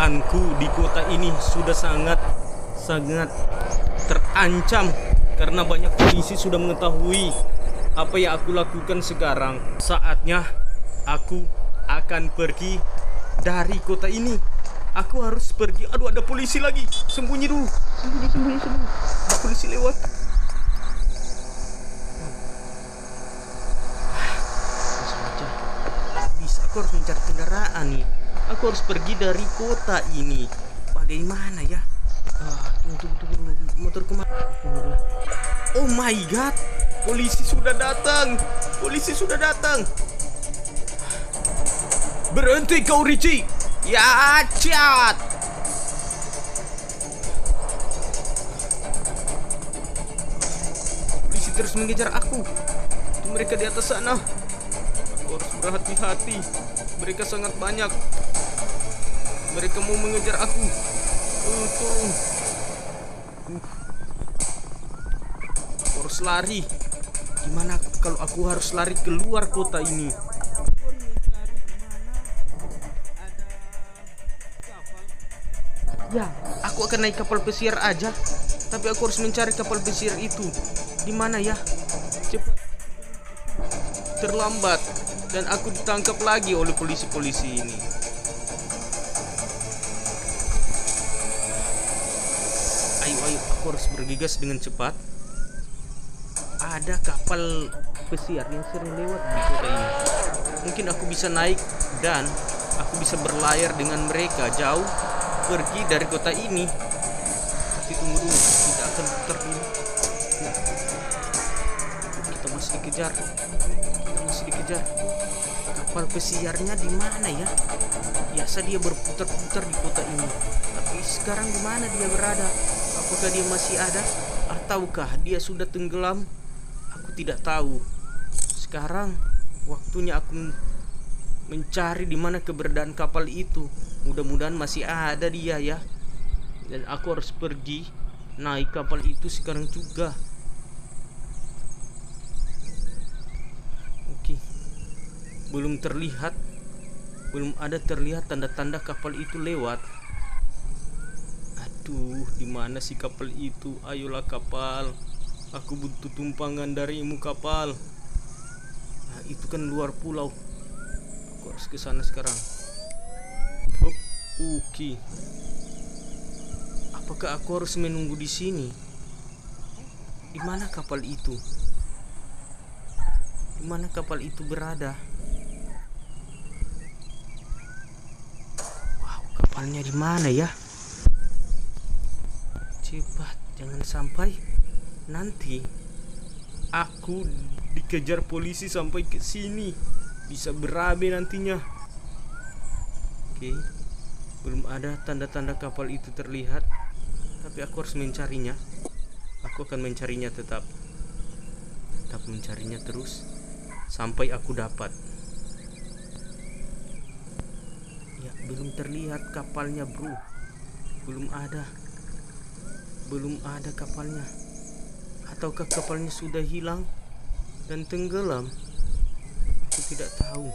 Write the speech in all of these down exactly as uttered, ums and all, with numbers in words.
keberadaanku di kota ini sudah sangat sangat terancam karena banyak polisi sudah mengetahui apa yang aku lakukan sekarang. Saatnya aku akan pergi dari kota ini. Aku harus pergi. Aduh, ada polisi lagi. Sembunyi dulu. Sembunyi, sembunyi, sembunyi. Ada polisi lewat. Bisa, aku harus mencari kendaraan nih. Aku harus pergi dari kota ini. Bagaimana ya? Ah, tunggu, tunggu, tunggu. Motor kemana? Oh my god. Polisi sudah datang. Polisi sudah datang. Berhenti kau, Richie. Ya, cat. Polisi terus mengejar aku. Itu mereka di atas sana. Aku harus berhati-hati. Mereka sangat banyak. Mereka mau mengejar aku. Oh, tolong. Uh. Aku harus lari. Gimana kalau aku harus lari keluar kota ini? Ya, aku akan naik kapal pesiar aja. Tapi aku harus mencari kapal pesiar itu. Di mana ya? Cepat. Terlambat dan aku ditangkap lagi oleh polisi-polisi ini. Ayo, ayo, aku harus bergegas dengan cepat. Ada kapal pesiar yang sering lewat di kota ini. Mungkin aku bisa naik dan aku bisa berlayar dengan mereka jauh pergi dari kota ini. Tapi tunggu dulu, tidak akan putar dulu. Ya. Kita masih dikejar. Kita masih dikejar. Kapal pesiarnya di mana ya? Biasa dia berputar-putar di kota ini. Tapi sekarang di mana dia berada? Apakah dia masih ada? Ataukah dia sudah tenggelam? Aku tidak tahu. Sekarang waktunya aku mencari di mana keberadaan kapal itu. Mudah-mudahan masih ada dia ya. Dan aku harus pergi naik kapal itu sekarang juga. Oke. Belum terlihat. Belum ada terlihat tanda-tanda kapal itu lewat. Aduh, di mana sih kapal itu? Ayolah kapal. Aku butuh tumpangan darimu kapal. Nah, itu kan luar pulau. Aku harus ke sana sekarang. Hop, oke. Apakah aku harus menunggu di sini? Di mana kapal itu? Di mana kapal itu berada? Wow, kapalnya di mana ya? Cepat, jangan sampai nanti aku dikejar polisi sampai ke sini. Bisa berabe nantinya. Oke. Belum ada tanda-tanda kapal itu terlihat. Tapi aku harus mencarinya. Aku akan mencarinya tetap. Tetap mencarinya terus sampai aku dapat. Ya, belum terlihat kapalnya, bro. Belum ada. Belum ada kapalnya. Ataukah kapalnya sudah hilang dan tenggelam? Aku tidak tahu.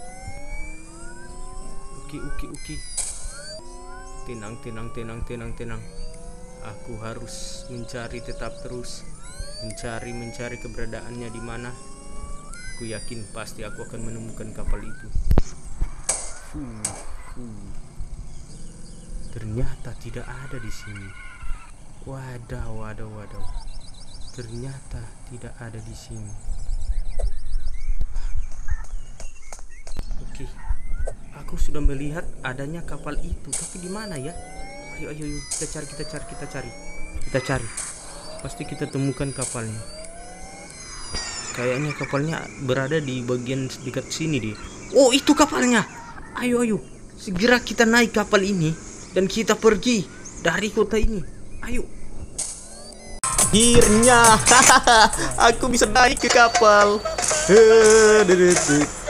Oke, oke, oke. Tenang, tenang, tenang, tenang, tenang. Aku harus mencari tetap terus. Mencari, mencari keberadaannya di mana. Aku yakin pasti aku akan menemukan kapal itu. Fuh, fuh. Ternyata tidak ada di sini. Wadah, wadah, wadah. Ternyata tidak ada di sini. Oke. Aku sudah melihat adanya kapal itu, tapi di mana ya? Ayo, ayo, ayo, kita cari, kita cari, kita cari, kita cari. Pasti kita temukan kapalnya. Kayaknya kapalnya berada di bagian dekat sini deh. Oh, itu kapalnya. Ayo, ayo, segera kita naik kapal ini dan kita pergi dari kota ini. Ayo. Akhirnya, aku bisa naik ke kapal.